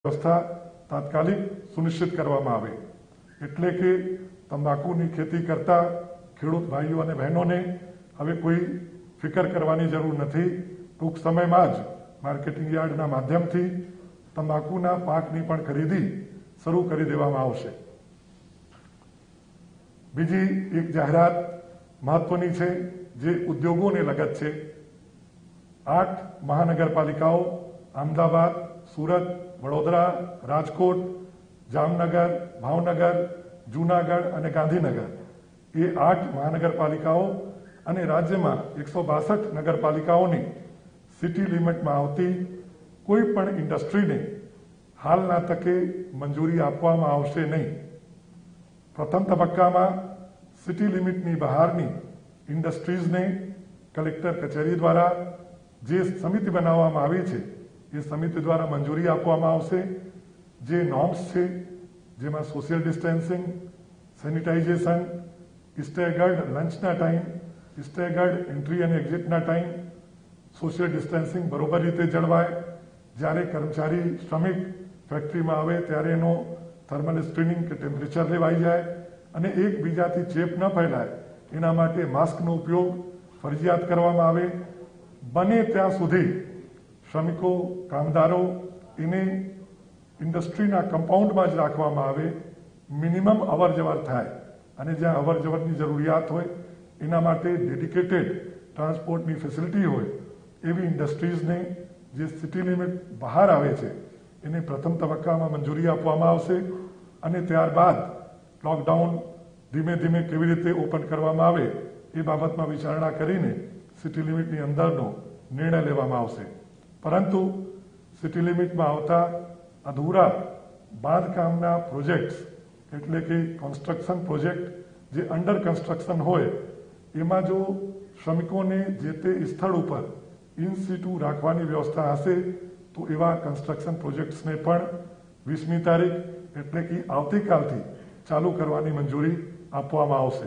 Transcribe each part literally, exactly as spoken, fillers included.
व्यवस्था तात्कालिक सुनिश्चित કરવામાં આવે એટલે કે તંબાકુની ખેતી કરતા ખેડૂત ભાઈઓ અને બહેનોને હવે કોઈ ફિકર કરવાની જરૂર નથી। ટૂંક સમયમાં જ માર્કેટિંગ યાર્ડના માધ્યમથી તંબાકુના પાકની પણ ખરીદી શરૂ કરી દેવામાં આવશે। બીજી એક જાહેરાત મહત્વની છે જે ઉદ્યોગોને લગત છે। આઠ મહાનગરપાલિકાઓ અમદાવાદ, સુરત, વડોદરા, રાજકોટ, જામનગર, ભાવનગર, જૂનાગઢ અને ગાંધીનગર એ આઠ મહાનગરપાલિકાઓ અને રાજ્યમાં એકસો બાસઠ નગરપાલિકાઓની સિટી લિમિટમાં આવતી કોઈ પણ ઇન્ડસ્ટ્રીને હાલના તકે મંજૂરી આપવામાં આવશે નહીં। પ્રથમ તબક્કામાં સિટી લિમિટની બહારની ઇન્ડસ્ટ્રીઝને કલેક્ટર કચેરી દ્વારા જે સમિતિ બનાવવામાં આવી છે એ સમિતિ દ્વારા મંજૂરી આપવામાં આવશે। જે નોર્મ્સ છે જેમાં સોશિયલ ડિસ્ટન્સિંગ, સેનિટાઇઝેશન, સ્ટેગર્ડ લંચના ટાઈમ, સ્ટેગર્ડ એન્ટ્રી અને એક્ઝિટના ટાઈમ, સોશિયલ ડિસ્ટન્સિંગ બરોબર રીતે જળવાય, જ્યારે કર્મચારી શ્રમિક ફેક્ટરીમાં આવે ત્યારે એનો થર્મલ સ્ક્રીનિંગ કે ટેમ્પરેચર લેવાઈ જાય અને એકબીજાથી ચેપ ન ફેલાય એના માટે માસ્કનો ઉપયોગ ફરજિયાત કરવામાં આવે। બને ત્યાં સુધી શ્રમિકો, કામદારો એને ઇન્ડસ્ટ્રીના કમ્પાઉન્ડમાં જ રાખવામાં આવે, મિનિમમ અવર જવર થાય અને જ્યાં અવર જવરની જરૂરિયાત હોય એના માટે ડેડિકેટેડ ટ્રાન્સપોર્ટની ફેસિલિટી હોય એવી ઇન્ડસ્ટ્રીઝને જે સિટી લિમિટ બહાર આવે છે એને પ્રથમ તબક્કામાં મંજૂરી આપવામાં આવશે અને ત્યારબાદ લોકડાઉન ધીમે ધીમે કેવી રીતે ઓપન કરવામાં આવે એ બાબતમાં વિચારણા કરીને સિટી લિમિટની અંદરનો નિર્ણય લેવામાં આવશે। પરંતુ સિટી લિમિટમાં આવતા અધૂરા બાંધકામના પ્રોજેક્ટ્સ એટલે કે કન્સ્ટ્રક્શન પ્રોજેક્ટ જે અંડર કન્સ્ટ્રક્શન હોય એમાં જો શ્રમિકોને જે તે સ્થળ ઉપર ઇન સિટુ રાખવાની વ્યવસ્થા હશે તો એવા કન્સ્ટ્રક્શન પ્રોજેક્ટ્સને પણ વીસમી તારીખ એટલે કે આવતીકાલથી ચાલુ કરવાની મંજૂરી આપવામાં આવશે।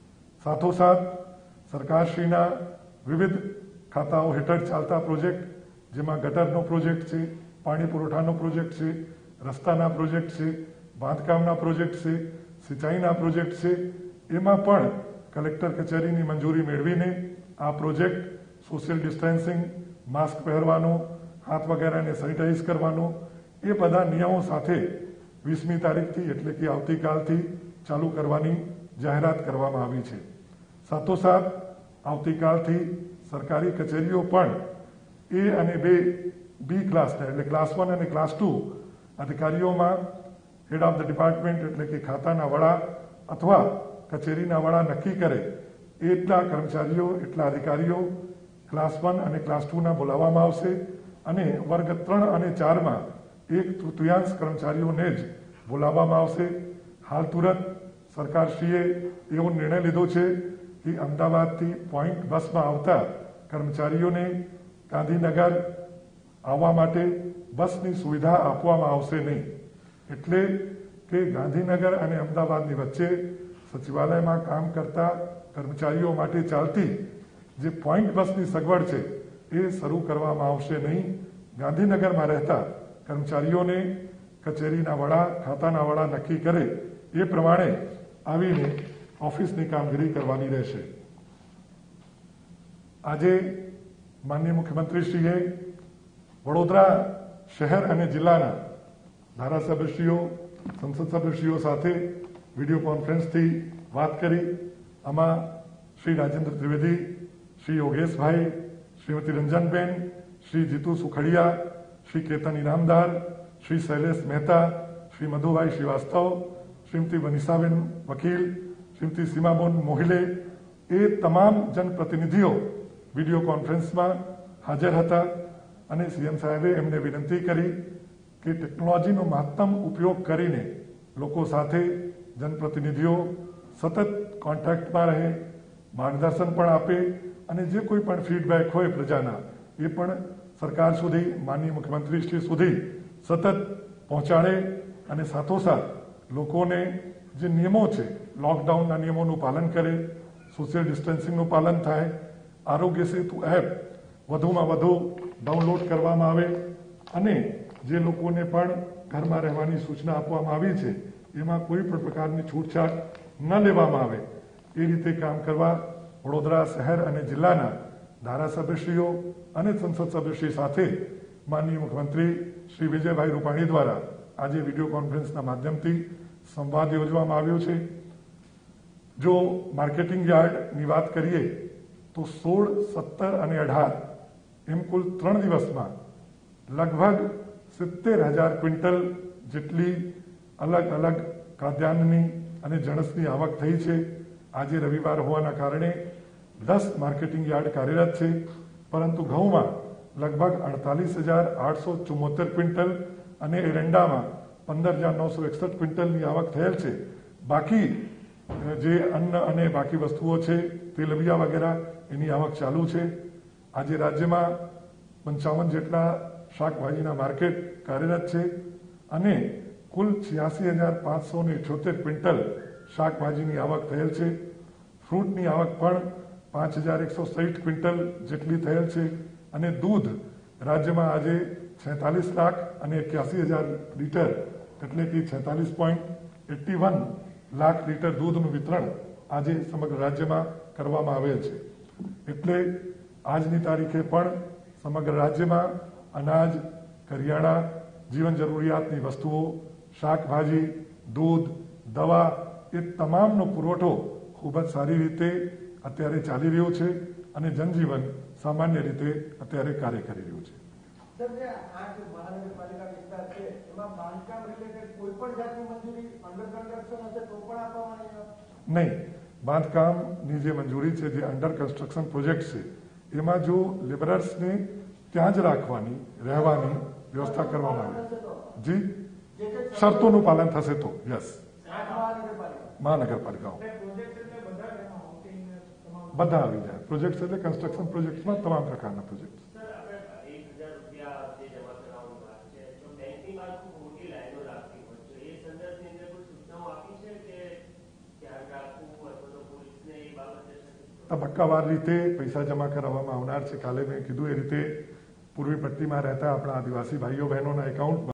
સાથોસાથ સરકારશ્રીના વિવિધ ખાતાઓ હેઠળ ચાલતા પ્રોજેક્ટ જેમાં ગટરનો પ્રોજેક્ટ છે, પાણી પુરવઠાનો પ્રોજેક્ટ છે, રસ્તાના પ્રોજેક્ટ છે, બાંધકામના પ્રોજેક્ટ છે, સિંચાઈના પ્રોજેક્ટ છે, એમાં પણ કલેક્ટર કચેરીની મંજૂરી મેળવીને આ પ્રોજેક્ટ સોશિયલ ડિસ્ટન્સિંગ, માસ્ક પહેરવાનો, હાથ વગેરેને સેનિટાઈઝ કરવાનો એ બધા નિયમો સાથે વીસમી તારીખથી એટલે કે આવતીકાલથી ચાલુ કરવાની જાહેરાત કરવામાં આવી છે। સાથોસાથ આવતીકાલથી સરકારી કચેરીઓ પણ એ અને બે બી ક્લાસના એટલે ક્લાસ વન અને ક્લાસ ટુ અધિકારીઓમાં હેડ ઓફ ધ ડિપાર્ટમેન્ટ એટલે કે ખાતાના વડા અથવા કચેરીના વડા નક્કી કરે એટલા કર્મચારીઓ એટલા અધિકારીઓ ક્લાસ વન અને ક્લાસ ટુના બોલાવવામાં આવશે અને વર્ગ ત્રણ અને ચારમાં એક તૃતીયાંશ કર્મચારીઓને જ બોલાવવામાં આવશે। હાલ તુરંત સરકારશ્રીએ એવો નિર્ણય લીધો છે કે અમદાવાદથી પોઈન્ટ બસમાં આવતા કર્મચારીઓને ગાંધીનગર આવવા માટે બસની સુવિધા આપવામાં આવશે નહીં। એટલે કે ગાંધીનગર અને અમદાવાદની વચ્ચે સચિવાલયમાં કામ કરતા કર્મચારીઓ માટે ચાલતી જે પોઈન્ટ બસની સગવડ છે એ શરૂ કરવામાં આવશે નહીં। ગાંધીનગરમાં રહેતા કર્મચારીઓને કચેરીના વડા, ખાતાના વડા નક્કી કરે એ પ્રમાણે આવીને ઓફિસની કામગીરી કરવાની રહેશે। આજે માનનીય મુખ્યમંત્રીશ્રીએ વડોદરા શહેર અને જિલ્લાના ધારાસભ્યશ્રીઓ, સંસદ સભ્યશ્રીઓ સાથે વિડીયો કોન્ફરન્સથી વાત કરી। આમાં શ્રી રાજેન્દ્ર ત્રિવેદી, શ્રી યોગેશભાઈ, શ્રીમતી રંજનબેન, શ્રી જીતુ સુખડિયા, શ્રી કેતન ઇનામદાર, શ્રી શૈલેષ મહેતા, શ્રી મધુભાઈ શ્રીવાસ્તવ, શ્રીમતી વનિષાબેન વકીલ, શ્રીમતી સીમાબોન મોહિલે એ તમામ જનપ્રતિનિધિઓ વિડીયો કોન્ફરન્સમાં હાજર હતા અને સીએમ સાહેબે એમને વિનંતી કરી કે ટેકનોલોજીનો મહત્તમ ઉપયોગ કરીને લોકો સાથે જનપ્રતિનિધિઓ સતત કોન્ટેક્ટમાં રહે, માર્ગદર્શન પણ આપે અને જે કોઈ પણ ફીડબેક હોય પ્રજાના એ પણ સરકાર સુધી, માનનીય મુખ્યમંત્રીશ્રી સુધી સતત પહોંચાડે અને સાથોસાથ લોકોને જે નિયમો છે લોકડાઉનના નિયમોનું પાલન કરે, સોશિયલ ડિસ્ટન્સિંગનું પાલન થાય, આરોગ્ય સેતુ એપ વધુમાં વધુ ડાઉનલોડ કરવામાં આવે અને જે લોકોને પણ ઘરમાં રહેવાની સૂચના આપવામાં આવી છે એમાં કોઈ પણ પ્રકારની છૂટછાટ ન લેવામાં આવે એ રીતે કામ કરવા વડોદરા શહેર અને જિલ્લાના ધારાસભ્યશ્રીઓ અને સંસદ સભ્યશ્રી સાથે માનનીય મુખ્યમંત્રી શ્રી વિજયભાઈ રૂપાણી દ્વારા આજે વિડીયો કોન્ફરન્સના માધ્યમથી સંવાદ યોજવામાં આવ્યો છે. જો માર્કેટિંગ યાર્ડની વાત કરીએ તો સોળ સત્તર અને અઢાર એમ કુલ ત્રણ દિવસમાં લગભગ સિત્તેર હજાર ક્વિન્ટલ જેટલી અલગ અલગ ખાદ્યાન્નની અને જણસની આવક થઈ છે. આજે રવિવાર હોવાના કારણે દસ માર્કેટિંગ યાર્ડ કાર્યરત છે, પરંતુ ઘઉંમાં લગભગ અડતાલીસ હજાર આઠસો ચુમ્મોતેર ક્વિન્ટલ અને એરંડામાં પંદર હજાર નવસો એકસઠ ક્વિન્ટલની આવક થયેલ છે. બાકી જે અન્ન અને બાકી વસ્તુઓ છે તેલબિયા વગેરે એની આવક ચાલુ છે. આજે રાજ્યમાં પંચાવન જેટલા શાકભાજીના માર્કેટ કાર્યરત છે અને કુલ છ્યાસી હજાર પાંચસો ને છોતેર ક્વિન્ટલ શાકભાજીની આવક થયેલ છે. ફ્રૂટની આવક પણ પાંચ હજાર એકસો સાઠ ક્વિન્ટલ જેટલી થયેલ છે અને દૂધ રાજ્યમાં આજે છેતાલીસ લાખ અને એક્યાસી હજાર લીટર એટલે કે છેતાલીસ point eighty one lakh litre દૂધનું વિતરણ આજે સમગ્ર રાજ્યમાં કરવામાં આવેલ છે. એટલે આજની તારીખે પણ સમગ્ર રાજ્યમાં અનાજ, કરિયાણા, જીવન જરૂરિયાતની વસ્તુઓ, શાકભાજી, દૂધ, દવા એ તમામનો પુરવઠો ખૂબ જ સારી રીતે અત્યારે ચાલી રહ્યો છે અને જનજીવન સામાન્ય રીતે અત્યારે કાર્ય કરી રહ્યું છે. નહીં, બાંધકામની જે મંજૂરી છે, જે અંડર કન્સ્ટ્રક્શન પ્રોજેક્ટ છે, એમાં જો લેબરર્સને ત્યાં જ રાખવાની, રહેવાની વ્યવસ્થા કરવામાં આવે, જી શરતોનું પાલન થશે તો યસ મહાનગરપાલિકાઓ બધા આવી જાય. પ્રોજેક્ટ એટલે કન્સ્ટ્રક્શન પ્રોજેક્ટમાં તમામ પ્રકારના પ્રોજેક્ટ. તબક્કાવાર રીતે પૈસા જમા કરાવવામાં આવનાર છે. કાલે મેં કીધું એ રીતે પૂર્વી પટ્ટીમાં રહેતા આપણા આદિવાસી ભાઈઓ બહેનોના એકાઉન્ટ